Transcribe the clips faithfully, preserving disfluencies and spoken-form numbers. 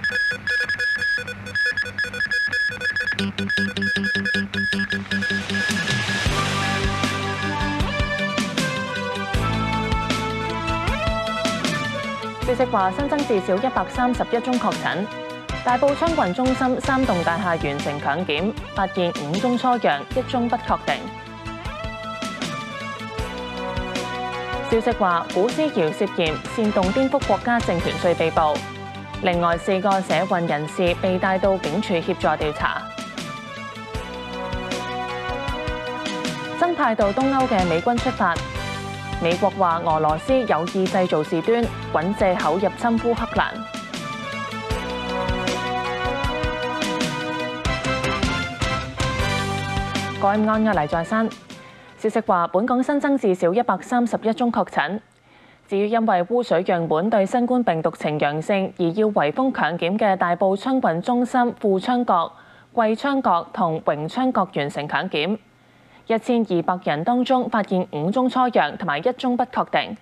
消息話新增至少一百三十一宗確診。大埔昌運中心三棟大廈完成強檢，發現五宗初陽，一宗不確定。消息話古思堯涉嫌煽動顛覆國家政權罪被捕，另外四個社運人士被帶到警署協助調查。增派到東歐嘅美軍出發。美國話俄羅斯有意製造事端，揾藉口入侵烏克蘭。各位安亞黎在身。消息話，本港新增至少一百三十一宗確診。至於因為污水樣本對新冠病毒呈陽性而要圍封強檢嘅大埔昌運中心富昌閣、貴昌閣同榮昌閣完成強檢。一千二百人當中發現五宗初陽同埋一宗不確定。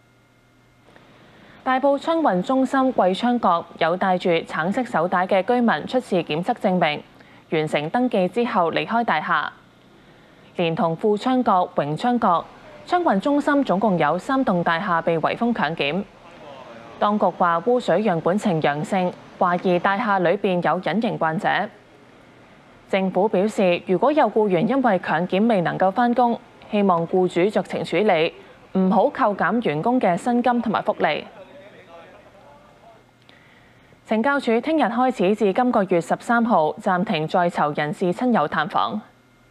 大埔昌運中心貴昌閣有帶住橙色手帶嘅居民出示檢測證明，完成登記之後離開大廈。連同富昌閣、榮昌閣、昌運中心總共有三棟大廈被圍封強檢。當局話污水樣本呈陽性，懷疑大廈裏邊有隱形患者。政府表示，如果有僱員因為強檢未能夠返工，希望僱主酌情處理，唔好扣減員工嘅薪金同埋福利。懲教署聽日開始至今個月十三號暫停在囚人士親友探訪。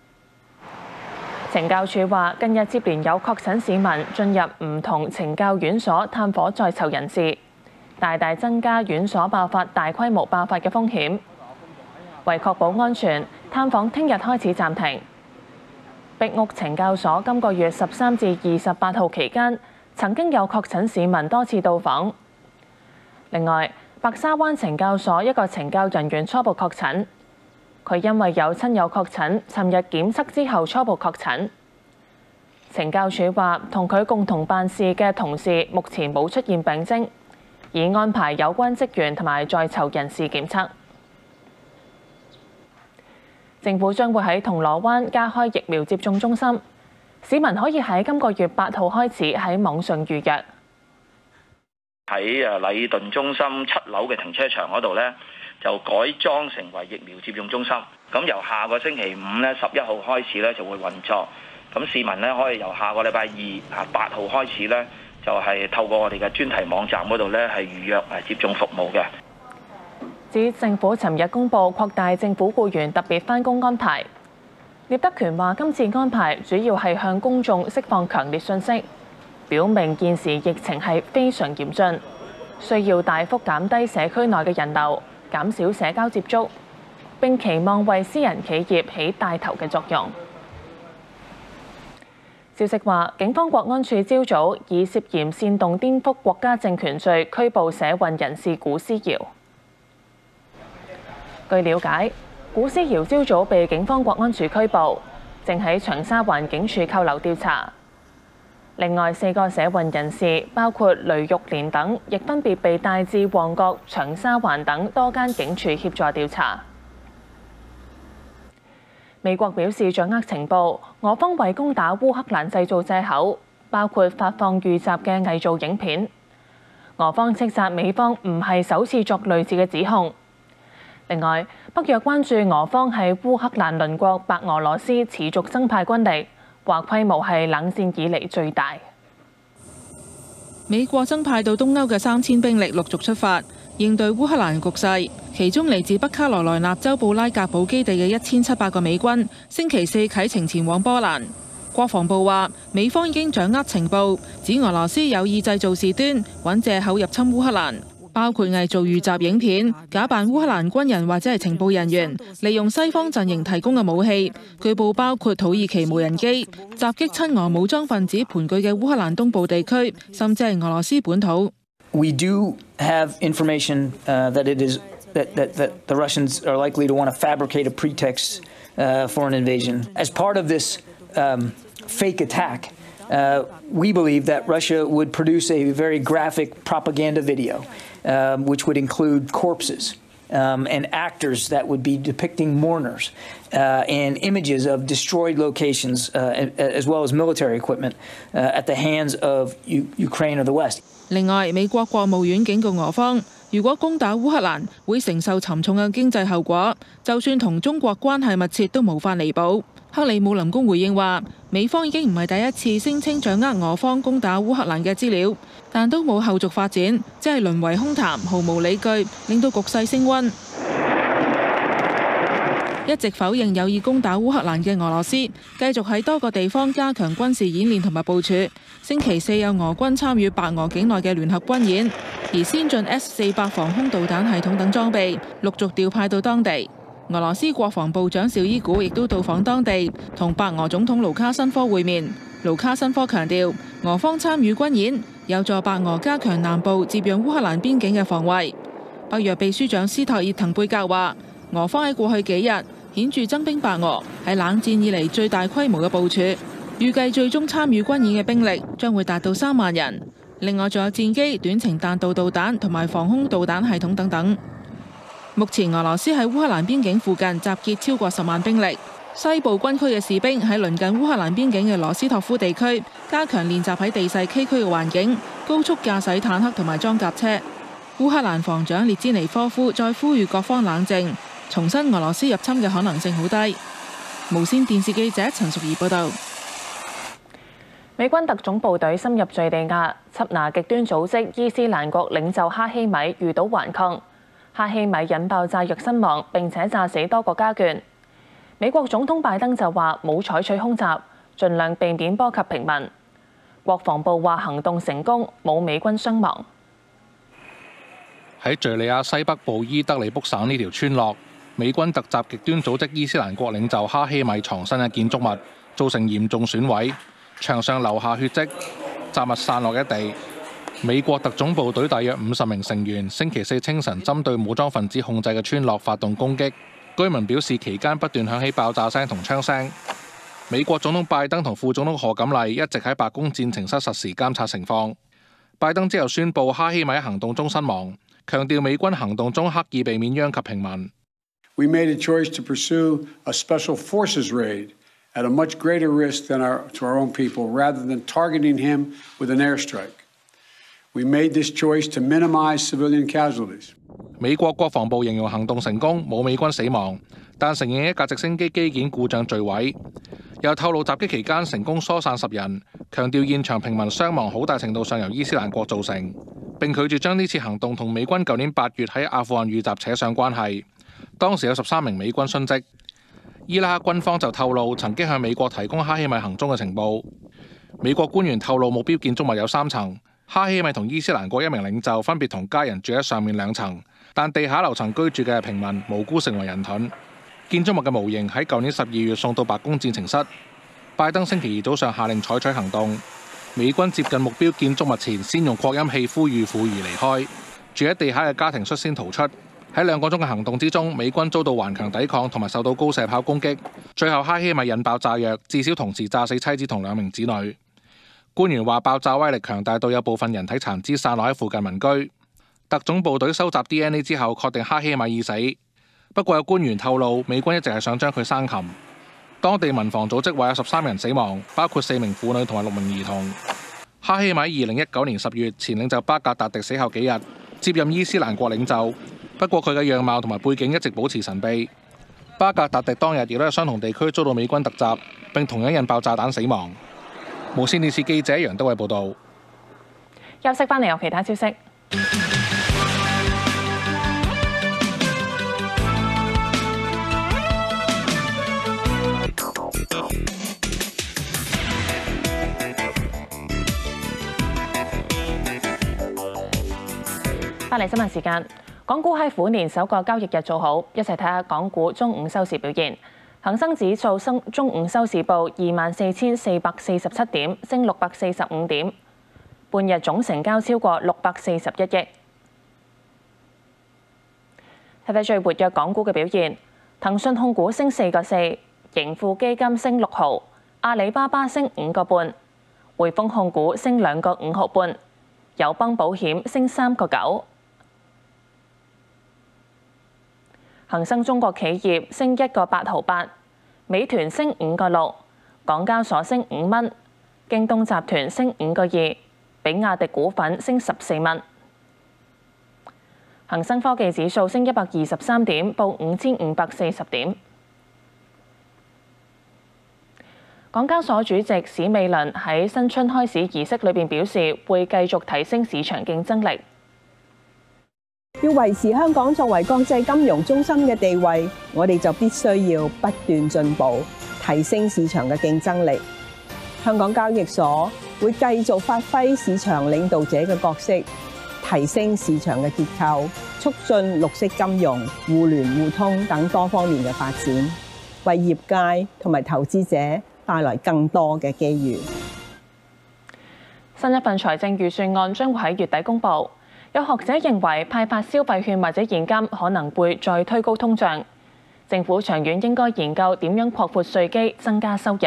懲教署話，近日接連有確診市民進入唔同懲教院所探訪在囚人士，大大增加院所爆發大規模爆發嘅風險。為確保安全，探訪聽日開始暫停。壁屋懲教所今個月十三至二十八號期間，曾經有確診市民多次到訪。另外，白沙灣懲教所一個懲教人員初步確診，佢因為有親友確診，尋日檢測之後初步確診。懲教署話，同佢共同辦事嘅同事目前冇出現病徵，已安排有關職員同埋在囚人士檢測。政府將會喺銅鑼灣加開疫苗接種中心，市民可以喺今個月八號開始喺網上預約。 喺誒禮頓中心七樓嘅停車場嗰度咧，就改裝成為疫苗接種中心。咁由下個星期五咧，十一號開始咧就會運作。咁市民咧可以由下個禮拜二啊八號開始咧，就係透過我哋嘅專題網站嗰度咧係預約誒接種服務嘅。 指政府尋日公布擴大政府僱員特別返工安排，聶德權話今次安排主要係向公眾釋放強烈訊息，表明現時疫情係非常嚴峻，需要大幅減低社區內嘅人流，減少社交接觸，並期望為私人企業起帶頭嘅作用。消息話，警方國安處朝早以涉嫌煽動顛覆國家政權罪拘捕社運人士古思堯。據了解，古思堯朝早被警方國安處拘捕，正喺長沙灣警署扣留調查。另外四個社運人士，包括雷玉蓮等，亦分別被帶至旺角、長沙灣等多間警署協助調查。美國表示掌握情報，俄方為攻打烏克蘭製造藉口，包括發放遇襲嘅偽造影片。俄方斥責美方唔係首次作類似嘅指控。另外，北約關注俄方喺烏克蘭鄰國白俄羅斯持續增派軍力，話規模係冷戰以嚟最大。 美國增派到東歐嘅三千兵力陸續出發，應對烏克蘭局勢。其中嚟自北卡羅來納州布拉格堡基地嘅一千七百個美軍，星期四啟程前往波蘭。國防部話，美方已經掌握情報，指俄羅斯有意製造事端，揾藉口入侵烏克蘭。包括偽造遇襲影片、假扮烏克蘭軍人或者係情報人員，利用西方陣營提供嘅武器，據報包括土耳其無人機，襲擊親俄武裝分子盤踞嘅烏克蘭東部地區，甚至係俄羅斯本土。 We do have information uh, that it is that, that, that the Russians are likely to want to fabricate a pretext uh, for an invasion. As part of this um, fake attack, uh, we believe that Russia would produce a very graphic propaganda video. uh, which would include corpses um, and actors that would be depicting mourners uh, and images of destroyed locations uh, as well as military equipment uh, at the hands of U- Ukraine or the West. 另外，美國國務院警告俄方，如果攻打烏克蘭，會承受沉重嘅經濟後果，就算同中國關係密切都無法彌補。克里姆林宮回應話，美方已經唔係第一次聲稱掌握俄方攻打烏克蘭嘅資料，但都冇後續發展，即係淪為空談，毫無理據，令到局勢升溫。一直否認有意攻打烏克蘭嘅俄羅斯，繼續喺多個地方加強軍事演練同埋部署。星期四有俄軍參與白俄境內嘅聯合軍演，而先進 S 四百防空導彈系統等裝備陸續調派到當地。俄羅斯國防部長紹伊古亦都到訪當地，同白俄總統盧卡申科會面。盧卡申科強調，俄方參與軍演有助白俄加強南部接壤烏克蘭邊境嘅防衛。北約秘書長斯托爾滕貝格話，俄方喺過去幾日顯著增兵白俄，係冷戰以嚟最大規模嘅部署。預計最終參與軍演嘅兵力將會達到三萬人。另外仲有戰機、短程彈道導彈同埋防空導彈系統等等。目前俄羅斯喺烏克蘭邊境附近集結超過十萬兵力，西部軍區嘅士兵喺鄰近烏克蘭邊境嘅羅斯托夫地區加強練習喺地勢崎嶇嘅環境，高速駕駛坦克同埋裝甲車。烏克蘭防長列茲尼科夫再呼籲各方冷靜，重申俄羅斯入侵嘅可能性好低。無線電視記者陳淑儀報導。 美軍特種部隊深入敘利亞，緝拿極端組織伊斯蘭國領袖哈希米遇到頑抗，哈希米引爆炸藥身亡，並且炸死多個家眷。美國總統拜登就話冇採取空襲，盡量避免波及平民。國防部話行動成功，冇美軍傷亡。 喺敘利亞西北部伊德利卜省呢條村落，美軍突襲極端組織伊斯蘭國領袖哈希米藏身嘅建築物，造成嚴重損毀，牆上留下血跡，雜物散落一地。美國特種部隊大約五十名成員星期四清晨針對武裝分子控制嘅村落發動攻擊，居民表示期間不斷響起爆炸聲同槍聲。美國總統拜登同副總統賀錦麗一直喺白宮戰情室實時監察情況。拜登之後宣布哈希米喺行動中身亡，強調美軍行動中刻意避免殃及平民。 We made a choice to pursue a special forces raid at a much greater risk than our, to our own people, rather than targeting him with an airstrike. We made this choice to minimize civilian casualties. 美國國防部形容行動成功，冇美軍死亡，但承認一架直升機機件故障墜毀。又透露襲擊期間成功疏散十人，強調現場平民傷亡好大程度上由伊斯蘭國造成，並拒絕將呢次行動同美軍舊年八月喺阿富汗遇襲扯上關係。當時有十三名美軍殉職。伊拉克軍方就透露曾經向美國提供哈希米行蹤嘅情報。美國官員透露目標建築物有三層，哈希米同伊斯蘭國一名領袖分別同家人住喺上面兩層，但地下樓層居住嘅平民無辜成為人盾。建築物嘅模型喺舊年十二月送到白宮戰情室。拜登星期二早上下令採取行動，美軍接近目標建築物前先用擴音器呼籲婦孺離開，住喺地下嘅家庭率先逃出。喺兩個鐘嘅行動之中，美軍遭到頑強抵抗同埋受到高射炮攻擊，最後哈希米引爆炸藥，至少同時炸死妻子同兩名子女。官員話爆炸威力強大到有部分人體殘肢散落喺附近民居。特種部隊收集 D N A 之後，確定哈希米已死。不過有官員透露，美軍一直係想將佢生擒。當地民防組織話有十三人死亡，包括四名婦女同埋六名兒童。哈希米二零一九年十月前領袖巴格達迪死後幾日接任伊斯蘭國領袖。不過佢嘅樣貌同埋背景一直保持神秘。巴格達迪當日亦都喺相同地區遭到美軍突襲，並同樣引爆炸彈死亡。無線電視記者楊德偉報導。 休息返嚟有其他消息。返嚟新聞時間。港股喺虎年首個交易日做好，一齊睇下港股中午收市表現。恒生指數升中午收市報二萬四千四百四十七點，升六百四十五點。半日總成交超過六百四十一億。睇睇最活躍港股嘅表現，騰訊控股升四個四，盈富基金升六毫，阿里巴巴升五個半，匯豐控股升兩個五毫半，友邦保險升三個九。 恒生中國企業升一個八毫八，美團升五個六，港交所升五蚊，京東集團升五個二，比亞迪股份升十四蚊。恒生科技指數升一百二十三點，報五千五百四十點。港交所主席史美倫喺新春開市儀式裏邊表示，會繼續提升市場競爭力。 要維持香港作為國際金融中心嘅地位，我哋就必須要不斷進步，提升市場嘅競爭力。香港交易所會繼續發揮市場領導者嘅角色，提升市場嘅結構，促進綠色金融、互聯互通等多方面嘅發展，為業界同埋投資者帶來更多嘅機遇。 新一份財政預算案將會喺月底公布。有學者認為派發消費券或者現金可能會再推高通脹，政府長遠應該研究點樣擴闊稅基，增加收入。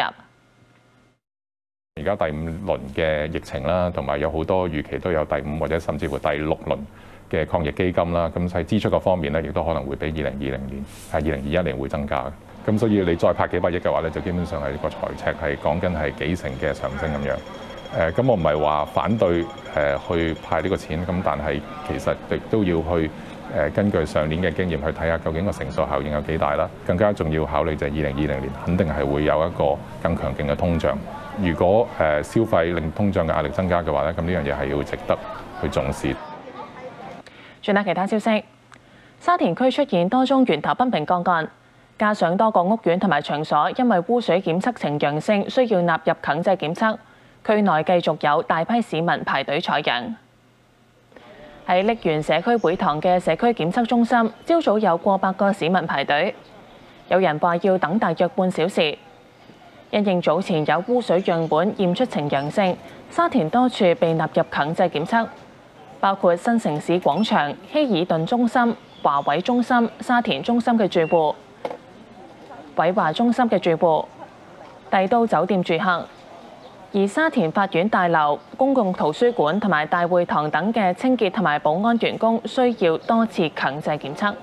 而家第五輪嘅疫情啦，同埋有好多預期都有第五或者甚至乎第六輪嘅抗疫基金啦，咁喺支出嗰方面咧，亦都可能會比二零二零年係二零二一年會增加嘅。咁所以你再派幾百億嘅話咧，就基本上係個財赤係講緊係幾成嘅上升咁樣。誒咁我唔係話反對誒去派呢個錢，咁但係其實亦都要去誒根據上年嘅經驗去睇下究竟個乘數效應有幾大啦。更加重要考慮就係二零二零年肯定係會有一個更強勁嘅通脹。如果誒消費令通脹嘅壓力增加嘅話咧，咁呢樣嘢係要值得去重視。 轉下其他消息，沙田區出現多宗源頭不明個案，加上多個屋苑同埋場所因為污水檢測呈陽性，需要納入強制檢測。區內繼續有大批市民排隊採樣。喺瀝源社區會堂嘅社區檢測中心，朝早有過百個市民排隊，有人話要等大約半小時。因應早前有污水樣本驗出呈陽性，沙田多處被納入強制檢測，包括新城市廣場、希爾頓中心、華偉中心、沙田中心嘅住戶、偉華中心嘅住戶、帝都酒店住客。而沙田法院大樓、公共圖書館同埋大會堂等嘅清潔同埋保安員工需要多次強制檢測。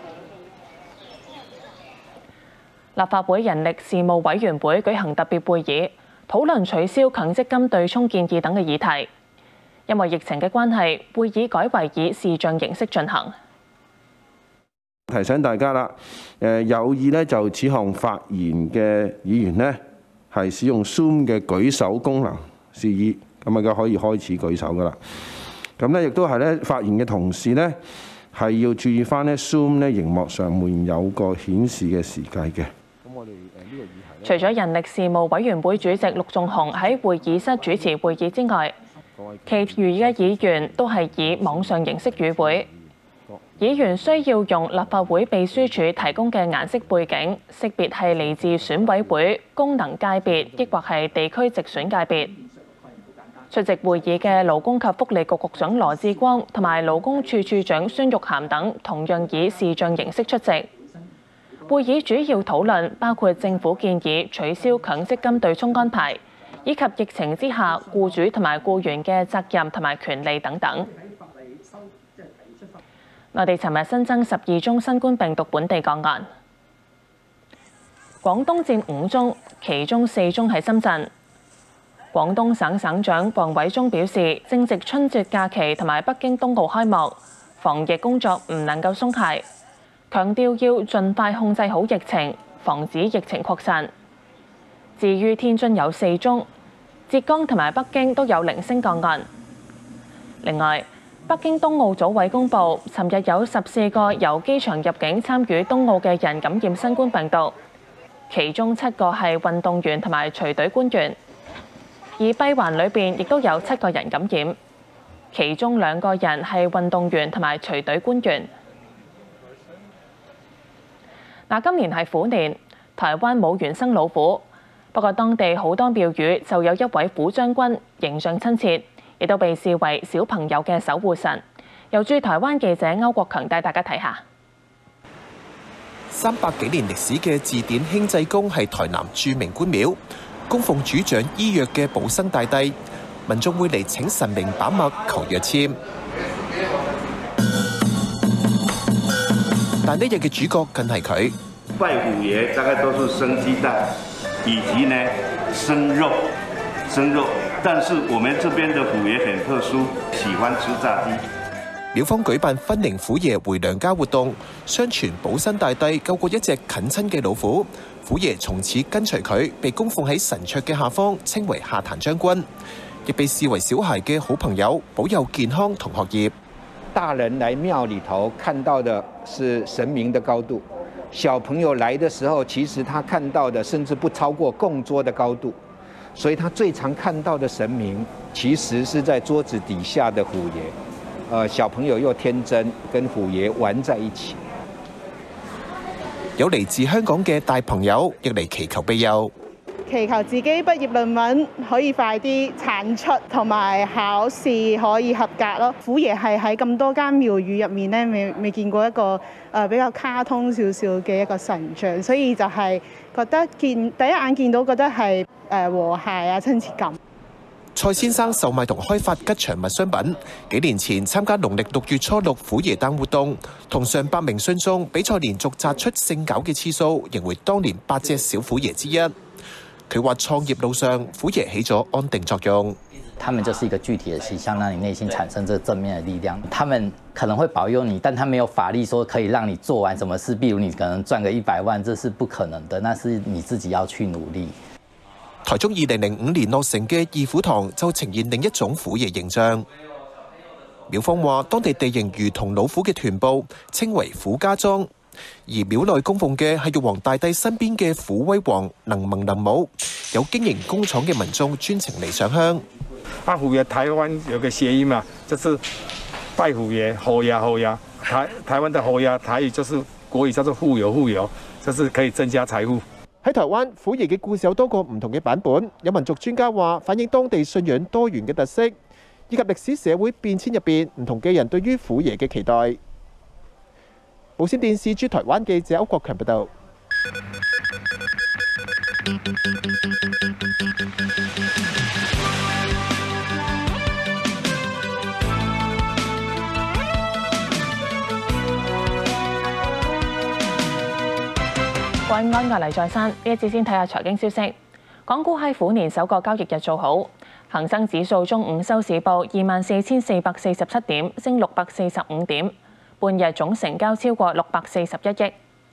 立法會人力事務委員會舉行特別會議，討論取消強積金對沖建議等嘅議題。因為疫情嘅關係，會議改為以視像形式進行。 提醒大家啦，誒有意咧就此項發言嘅議員呢，係使用 Zoom 嘅舉手功能示意，咁啊就可以開始舉手噶啦。咁咧亦都係咧發言嘅同時咧，係要注意翻咧 Zoom 咧熒幕上面有個顯示嘅時計嘅。咁我哋誒呢個議題，除咗人力事務委員會主席陸頌雄喺會議室主持會議之外，其餘嘅議員都係以網上形式與會。議員需要用立法會秘書處提供嘅顏色背景，識別係嚟自選委會、功能界別，抑或係地區直選界別。出席會議嘅勞工及福利局局長羅致光同埋勞工處處長孫玉菡等，同樣以視像形式出席。會議主要討論包括政府建議取消強積金對沖安排，以及疫情之下僱主同埋僱員嘅責任同埋權利等等。內地尋日新增十二宗新冠病毒本地個案，廣東佔五宗，其中四宗喺深圳。廣東省省長王偉中表示，正值春節假期同埋北京冬奧開幕，防疫工作唔能夠鬆懈，強調要盡快控制好疫情，防止疫情擴散。至於天津有四宗，浙江同埋北京都有零星個案。另外，北京冬奧組委公佈，尋日有十四個由機場入境參與冬奧嘅人感染新冠病毒，其中七個係運動員同埋隨隊官員，而閉環裏邊亦都有七個人感染，其中兩個人係運動員同埋隨隊官員。嗱，今年係虎年，台灣冇原生老虎，不過當地好多廟宇就有一位虎將軍，形象親切，亦都被視為小朋友嘅守護神。由駐台灣記者歐國強帶大家睇下。 三百幾年歷史嘅字典興濟宮係台南著名官廟，供奉主掌醫藥嘅保生大帝，民眾會嚟請神明把脈求藥籤。 但呢日嘅主角更係佢。 拜虎爺大概都是生雞蛋，以及呢生肉，生肉。但是我們這邊的虎爺很特殊，喜歡吃炸雞。 廟方舉辦分靈虎爺回娘家活動，相傳保生大帝救過一隻近親嘅老虎，虎爺從此跟隨佢，被供奉喺神桌嘅下方，稱為下壇將軍，亦被視為小孩嘅好朋友，保佑健康同學業。 大人來廟裡頭看到的是神明的高度，小朋友來的時候，其實他看到的甚至不超過供桌的高度，所以他最常看到的神明，其實是在桌子底下的虎爺。呃，小朋友又天真，跟虎爺玩在一起。 有嚟自香港嘅大朋友亦嚟祈求庇佑， 祈求自己畢業論文可以快啲產出，同埋考試可以合格咯。虎爺係喺咁多間廟宇入面咧，未未見過一個誒比較卡通少少嘅一個神像，所以就係覺得見第一眼見到覺得係誒和諧啊親切感。 蔡先生售賣同開發吉祥物商品，幾年前參加農曆六月初六虎爺誕活動，同上百名信眾比賽連續擲出聖餃嘅次數，仍為當年八隻小虎爺之一。佢話創業路上，虎爺起咗安定作用。 他們就是一個具體的形象，讓你內心產生這個正面的力量。他們可能會保佑你，但他沒有法力說可以讓你做完什麼事，比如你可能賺個一百萬，這是不可能的，那是你自己要去努力。 台中二零零五年落成嘅二虎堂就呈現另一種虎爺形象。廟方話，當地地形如同老虎嘅臀部，稱為虎家莊。而廟內供奉嘅係玉皇大帝身邊嘅虎威王能文能武，有經營工廠嘅民眾專程嚟上香。 啊，虎爺台灣有個諧音嘛，就是拜虎爺，虎爺虎爺。台台灣的虎爺台語就是國語叫做富有富有，就是可以增加財富。 喺台灣，虎爺嘅故事有多個唔同嘅版本。有民族專家話，反映當地信仰多元嘅特色，以及歷史社會變遷入邊唔同嘅人對於虎爺嘅期待。無線電視駐台灣記者歐國強報道。 各位安，我黎在山，呢一節先睇下財經消息。港股喺虎年首個交易日做好，恒生指數中午收市報二萬四千四百四十七點，升六百四十五點，半日總成交超過六百四十一億。睇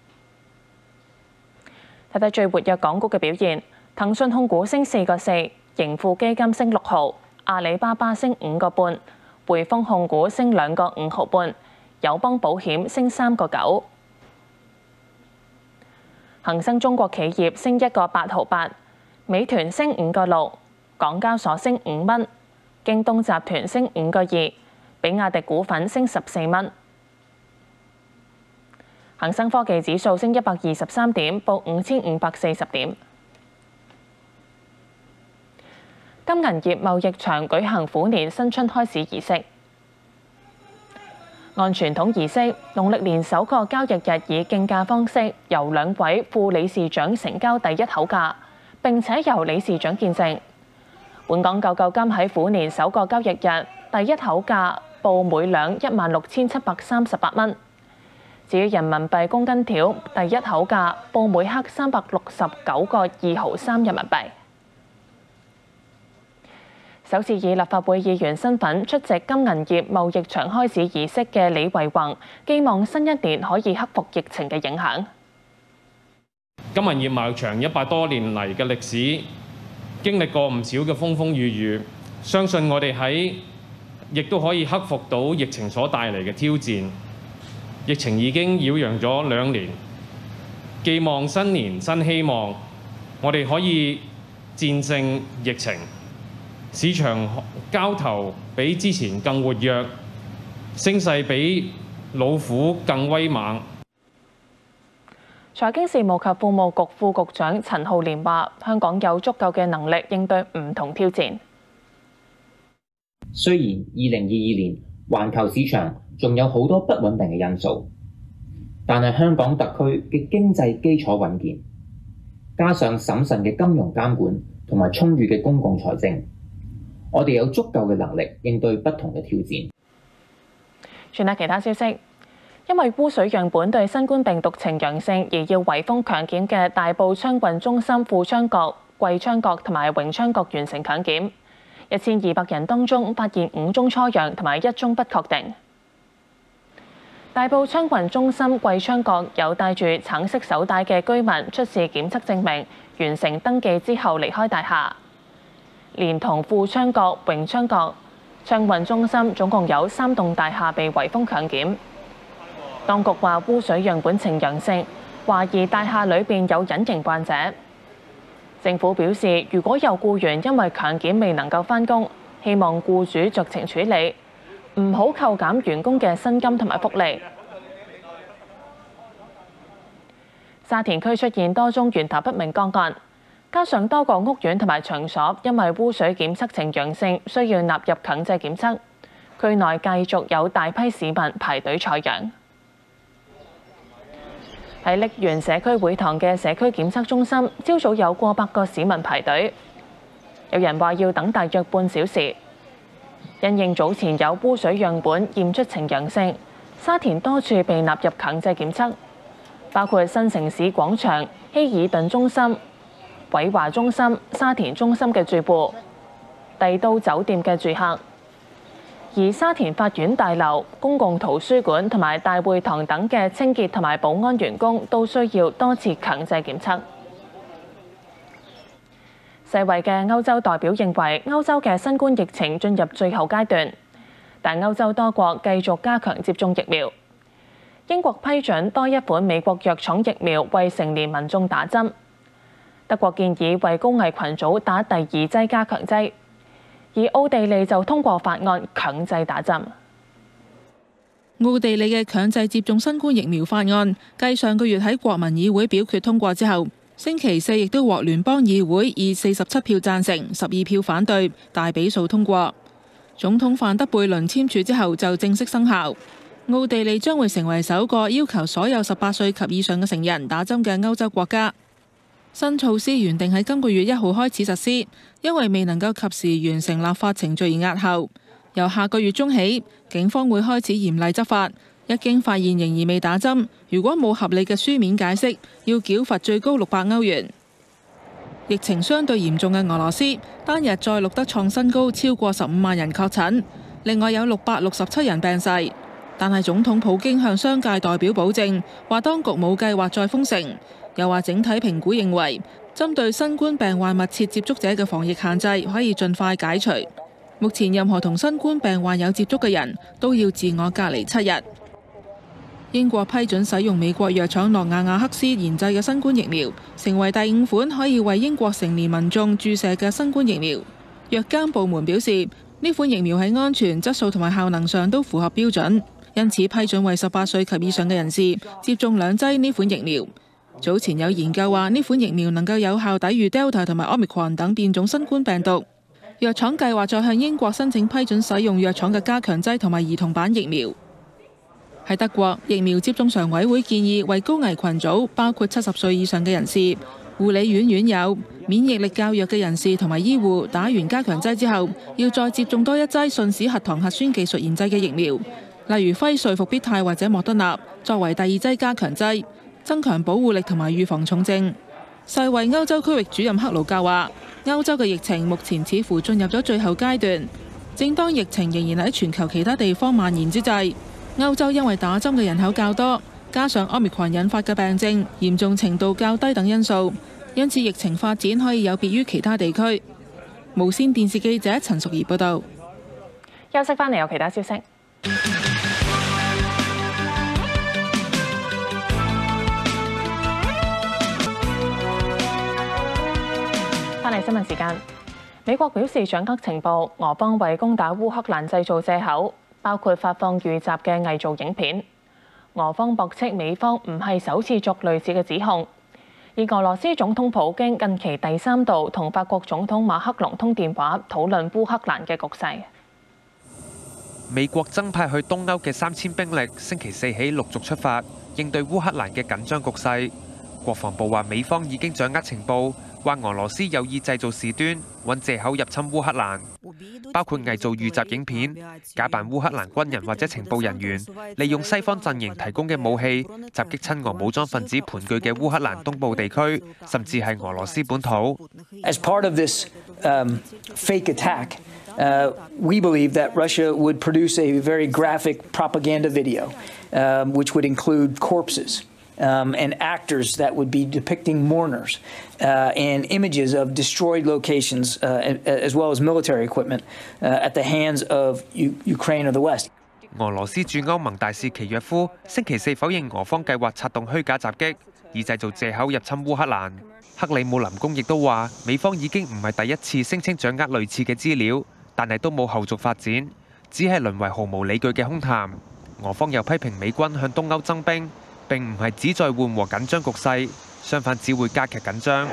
睇最活躍港股嘅表現，騰訊控股升四個四，盈富基金升六毫，阿里巴巴升五個半，匯豐控股升兩個五毫半，友邦保險升三個九。恒生中國企業升一個八毫八，美團升五個六，港交所升五蚊，京東集團升五個二，比亞迪股份升十四蚊。恒生科技指數升一百二十三點，報五千五百四十點。金銀業貿易場舉行虎年新春開市儀式。按傳統儀式，農曆年首個交易日以競價方式，由兩位副理事長成交第一口價，並且由理事長見證。本港救救金喺虎年首個交易日第一口價報每兩一萬六千七百三十八蚊。至於人民幣公斤條，第一口價報每克三百六十九個二毫三人民幣。首次以立法會議員身份出席金銀業貿易場開市儀式嘅李惟宏，寄望新一年可以克服疫情嘅影響。 金銀業貿易場一百多年嚟嘅歷史，經歷過唔少嘅風風雨雨，相信我哋喺亦都可以克服到疫情所帶嚟嘅挑戰。疫情已經擾攘咗兩年，寄望新年新希望，我哋可以戰勝疫情。市場交投比之前更活躍，聲勢比老虎更威猛。 財經事務及庫務局副局長陳浩濂話：香港有足夠嘅能力應對唔同挑戰。 雖然二零二二年環球市場仲有好多不穩定嘅因素，但係香港特區嘅經濟基礎穩健，加上審慎嘅金融監管同埋充裕嘅公共財政，我哋有足夠嘅能力應對不同嘅挑戰。 轉下其他消息， 因為污水樣本對新冠病毒呈陽性而要圍封強檢嘅大埔昌運中心富昌閣、貴昌閣同埋榮昌閣完成強檢，一千二百人當中發現五宗初陽同埋一宗不確定。大埔昌運中心貴昌閣有帶住橙色手帶嘅居民出示檢測證明，完成登記之後離開大廈。連同富昌閣、榮昌閣、昌運中心總共有三棟大廈被圍封強檢。當局話污水樣本呈陽性，懷疑大廈裏邊有隱形患者。政府表示，如果有僱員因為強檢未能夠返工，希望僱主酌情處理，唔好扣減員工嘅薪金同埋福利。沙田區出現多宗源頭不明個案，加上多個屋苑同埋場所因為污水檢測呈陽性，需要納入強制檢測。區內繼續有大批市民排隊採樣。喺瀝源社區會堂嘅社區檢測中心，朝早有過百個市民排隊，有人話要等大約半小時。因應早前有污水樣本驗出呈陽性，沙田多處被納入強制檢測，包括新城市廣場、希爾頓中心、偉華中心、沙田中心嘅住戶、帝都酒店嘅住客。而沙田法院大樓、公共圖書館同埋大會堂等嘅清潔同埋保安員工都需要多次強制檢測。世衛嘅歐洲代表認為，歐洲嘅新冠疫情進入最後階段，但歐洲多國繼續加強接種疫苗。英國批准多一款美國藥廠疫苗為成年民眾打針。德國建議為高危群組打第二劑加強劑，而奧地利就通過法案強制打針。 奧地利嘅強制接種新冠疫苗法案，繼上個月喺國民議會表決通過之後，星期四亦都獲聯邦議會以四十七票贊成、十二票反對，大比數通過。總統范德貝倫簽署之後就正式生效。奧地利將會成為首個要求所有十八歲及以上嘅成人打針嘅歐洲國家。新措施原定喺今個月一號開始實施，因為未能夠及時完成立法程序而押後。由下個月中起，警方會開始嚴厲執法。一經發現仍然未打針，如果冇合理嘅書面解釋，要繳罰最高六百歐元。疫情相對嚴重嘅俄羅斯單日再錄得創新高，超過十五萬人確診，另外有六百六十七人病逝。但係總統普京向商界代表保證，話當局冇計劃再封城，又話整體評估認為，針對新冠病患密切接觸者嘅防疫限制可以盡快解除。目前任何同新冠病患有接觸嘅人都要自我隔離七日。英國批准使用美國藥廠諾亞亞克斯研製嘅新冠疫苗，成為第五款可以為英國成年民眾注射嘅新冠疫苗。藥監部門表示，呢款疫苗喺安全、質素同埋效能上都符合標準，因此批准為十八歲及以上嘅人士接種兩劑呢款疫苗。早前有研究話，呢款疫苗能夠有效抵禦 Delta 同埋 Omicron 等變種新冠病毒。藥廠計劃再向英國申請批准使用藥廠嘅加強劑同埋兒童版疫苗。喺德國，疫苗接種常委會建議為高危群組，包括七十歲以上嘅人士、護理院院友、免疫力較弱嘅人士同埋醫護，打完加強劑之後，要再接種多一劑信使核糖核酸技術研製嘅疫苗，例如輝瑞、復必泰或者莫德納，作為第二劑加強劑，增強保護力同埋預防重症。世衛歐洲區域主任克魯格話，歐洲嘅疫情目前似乎進入咗最後階段，正當疫情仍然喺全球其他地方蔓延之際，歐洲因為打針嘅人口較多，加上 Omicron 引發嘅病症嚴重程度較低等因素，因此疫情發展可以有別於其他地區。無線電視記者陳淑儀報導。 休息返嚟有其他消息。返嚟新聞時間，美國表示掌握情報，俄方為攻打烏克蘭製造藉口，包括發放遇襲嘅偽造影片。俄方駁斥美方唔係首次作類似嘅指控。而俄羅斯總統普京近期第三度同法國總統馬克龍通電話，討論烏克蘭嘅局勢。 美國增派去東歐嘅三千兵力，星期四起陸續出發，應對烏克蘭嘅緊張局勢。 國防部話美方已經掌握情報，話俄羅斯有意製造事端，揾藉口入侵烏克蘭，包括偽造遇襲影片、假扮烏克蘭軍人或者情報人員，利用西方陣營提供嘅武器襲擊親俄武裝分子盤踞嘅烏克蘭東部地區，甚至係俄羅斯本土。 As part of this um, fake attack, uh, we believe that Russia would produce a very graphic propaganda video, um, which would include corpses. Um, and actors that would be depicting mourners uh, and images of destroyed locations uh, as well as military equipment uh, at the hands of U Ukraine or the West. 俄羅斯駐歐盟大使奇約夫星期四否認俄方計劃策動虛假襲擊，以製造藉口入侵烏克蘭。克里姆林宮亦都話，美方已經唔係第一次聲稱掌握類似嘅資料，但係都冇後續發展，只係淪為毫無理據嘅空談。俄方又批評美軍向東歐增兵，並唔係旨在緩和緊張局勢，相反只會加劇緊張。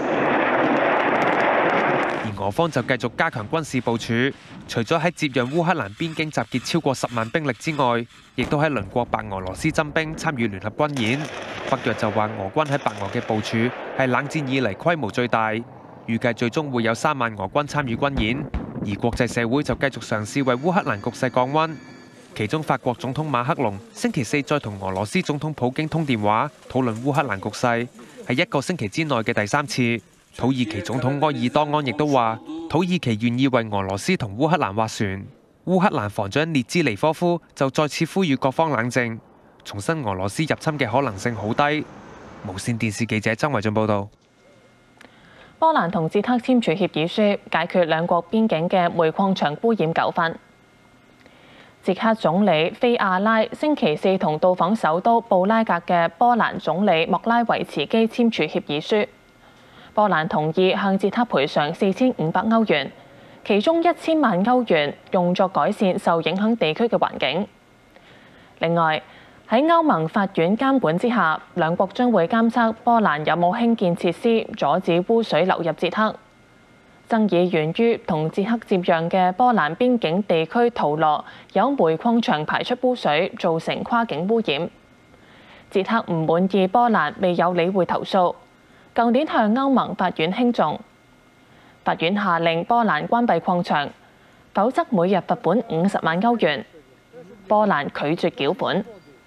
而俄方就繼續加強軍事部署，除咗喺接壤烏克蘭邊境集結超過十萬兵力之外，亦都喺鄰國白俄羅斯增兵參與聯合軍演。北約就話俄軍喺白俄嘅部署係冷戰以嚟規模最大，預計最終會有三萬俄軍參與軍演。而國際社會就繼續嘗試為烏克蘭局勢降溫。其中法國總統馬克龍星期四再同俄羅斯總統普京通電話，討論烏克蘭局勢，係一個星期之內嘅第三次。土耳其總統埃爾多安亦都話，土耳其願意為俄羅斯同烏克蘭斡旋。烏克蘭防長列茲尼科夫就再次呼籲各方冷靜，重申俄羅斯入侵嘅可能性好低。無線電視記者曾維俊報導。 波蘭同捷克簽署協議書，解決兩國邊境嘅煤礦場污染糾紛。捷克總理菲亞拉星期四同到訪首都布拉格嘅波蘭總理莫拉維茨基簽署協議書。波蘭同意向捷克賠償四千五百歐元，其中一千萬歐元用作改善受影響地區嘅環境。另外，喺歐盟法院監管之下，兩國將會監測波蘭有冇興建設施，阻止污水流入捷克。爭議源於同捷克接壤嘅波蘭邊境地區圖羅有煤礦場排出污水，造成跨境污染。捷克唔滿意波蘭未有理會投訴，舊年向歐盟法院輕重，法院下令波蘭關閉礦場，否則每日罰款五十萬歐元。波蘭拒絕繳款。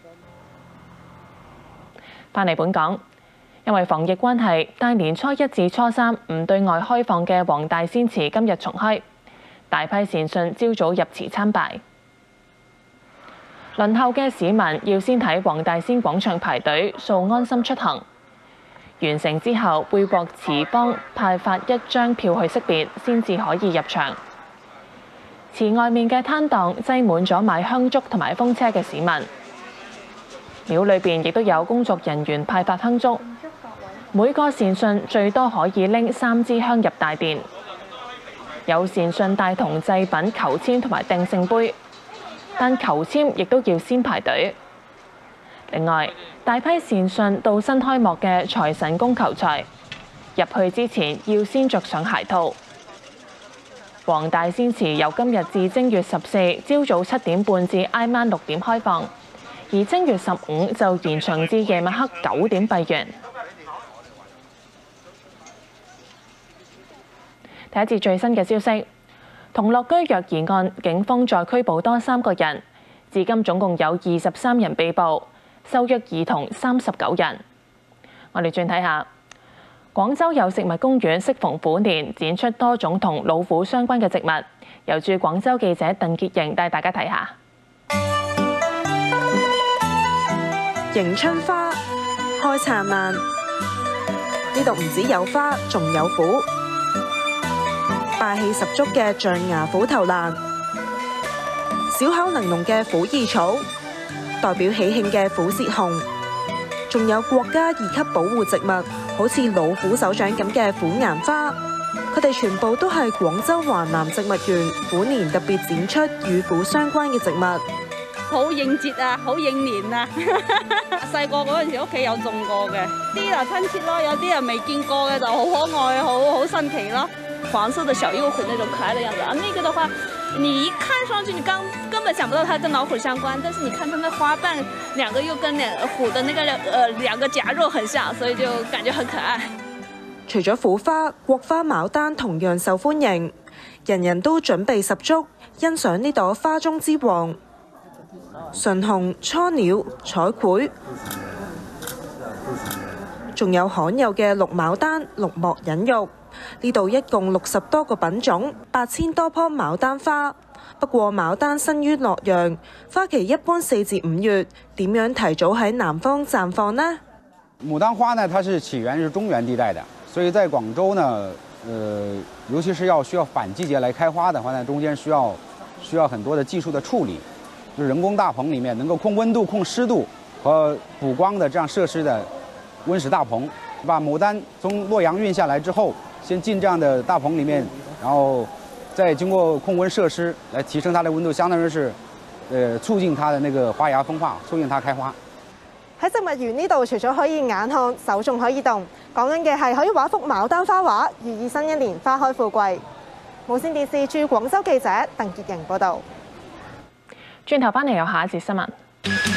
返嚟本港。因為防疫關係，大年初一至初三唔對外開放嘅黃大仙祠今日重開，大批善信朝早入祠參拜。輪候嘅市民要先喺黃大仙廣場排隊掃安心出行，完成之後會獲祠方派發一張票去識別，先至可以入場。祠外面嘅攤檔擠滿咗買香燭同埋風車嘅市民，廟裏邊亦都有工作人員派發香燭。每個善信最多可以拎三支香入大殿，有善信帶同祭品求籤同埋訂聖杯，但求籤亦都要先排隊。另外，大批善信到新開幕嘅財神宮求財，入去之前要先着上鞋套。黃大仙祠由今日至正月十四朝早七點半至挨晚六點開放，而正月十五就延長至夜晚黑九點閉園。睇一節最新嘅消息，同樂居虐兒案，警方再拘捕多三個人，至今總共有二十三人被捕，受虐兒童三十九人。我哋轉睇下，廣州有植物公園適逢虎年，展出多種同老虎相關嘅植物。由駐廣州記者鄧潔瑩帶大家睇下。 迎春花開燦爛，呢度唔止有花，仲有虎。霸氣十足嘅象牙虎頭蘭，小巧玲瓏嘅虎耳草，代表喜慶嘅虎舌紅，仲有國家二級保護植物，好似老虎手掌咁嘅虎顏花，佢哋全部都係廣州華南植物園虎年特別展出與虎相關嘅植物。 好應節啊，好應年啊！細個嗰陣時屋企有種過嘅，啲啊親切咯，有啲人未見過嘅就好可愛，好好新奇咯。黃色的小幼虎那種可愛的樣子啊，那個的話， 你一看上去，你刚根本想不到它跟老虎相关，但是你看它那花瓣，两个又跟两虎的那个呃兩個夾肉很像，所以就感覺很可愛。 除咗虎花，國花牡丹同樣受歡迎，人人都準備十足，欣賞呢朵花中之王。純紅、雛鳥、彩繪，仲有罕有嘅綠牡丹、綠莫隱玉。呢度一共六十多個品種，八千多棵牡丹花。不過牡丹生於洛陽，花期一般四至五月，點樣提早喺南方綻放呢？ 牡丹花呢，它是起源於中原地帶的，所以在廣州呢，呃，尤其是要需要反季節來開花的話呢，中間需要需要很多的技術的處理，就是人工大棚裡面能夠控溫度、控濕度和補光的這樣設施的溫室大棚，把牡丹從洛陽運下來之後，先進這樣的大棚裡面，然後再經過控溫設施來提升它的溫度，相當於是，呃，促進它的那個花芽分化，促進它開花。 喺植物園呢度，除咗可以眼看，手仲可以動。講緊嘅係可以畫幅牡丹花畫，寓意新一年花開富貴。無線電視駐廣州記者鄧潔瑩報導。 轉頭翻嚟有下一節新聞。